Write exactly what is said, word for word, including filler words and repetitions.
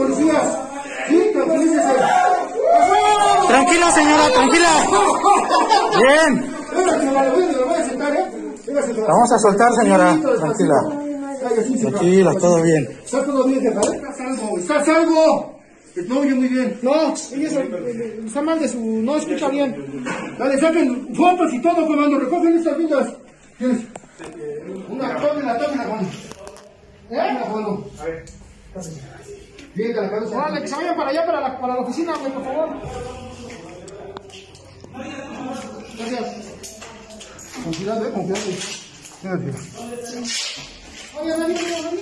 policías. Sí, tranquilícese. Tranquila, señora, tranquila. Bien. La vamos a soltar, señora. Tranquila. Tranquila, todo bien. Está todo bien, jefa. ¿Estás algo? ¿Estás algo? No oye muy bien. No, ella está mal de su... no escucha bien. Dale, saquen fotos y todo, comando. Recogen estas vidas. ¿Tienes? Una, tómela, tómela, Juan. ¿Eh? Juan. A ver. Bien, que la cabeza. Órale, que se vayan para allá, para la, para la oficina, güey, por favor. Gracias. Confiad, eh, confiad. Gracias. Oye, Dani, Dani.